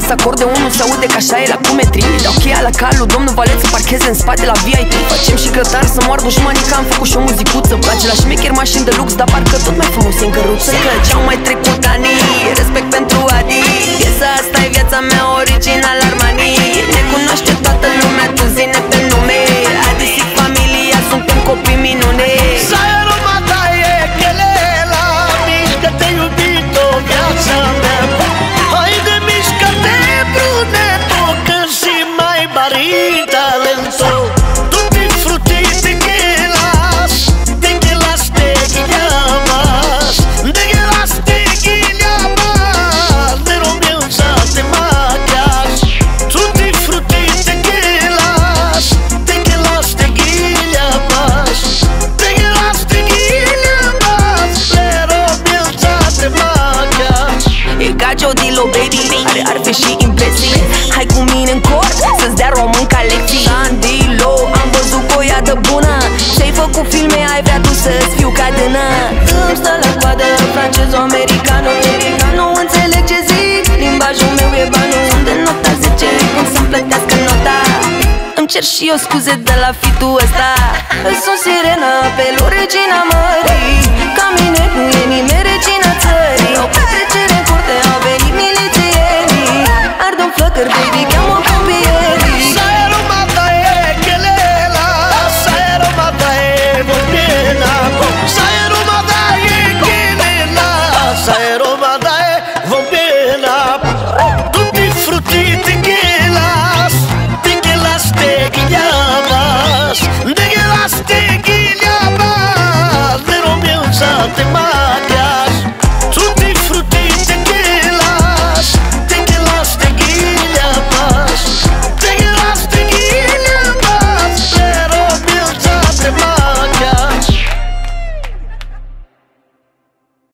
bas acordeonul, se aude că așa e la cumetri. Dau cheia la calul, domnul valet să parcheze în spate la VIP. Facem și grătar să moar dușmanii, că am făcut și o muzicuță. Place la șmecher, mașini de lux, dar parcă tot mai frumos e în căruță. Căci au mai trecut ani, respect pentru Adi. Piesa asta e viața mea, original Armani. Ne cunoaște toată lumea, tu zine pe nume. Adi și familia, suntem copii minune. Mișcă-te, iubito, viața mea. Haide, mișcă-te, bruneto, că si mai barita lento. Tutti frutti te gelas, te guillamas, te guillamas, de romienza te macas. Tutti frutti te gelas, te guillamas, te guillamas, te guillamas, de romienza te macas. E ca Jodilo, baby, ar fi și impresii. Hai cu mine în cort, să-ți dea român ca lecții. Sandilo, am văzut cu ea de bună. Ți-ai făcut filme, ai vrea tu să-ți fiu ca dână. Îmi stă la coadă, francez-americano. Nu înțeleg ce zic, limbajul meu e banul. Sunt de nota 10, cum să-mi plătească nota. Îmi cer și eu scuze de la fitul ăsta. Sunt sirena pe lui Regina Mării. Ca mine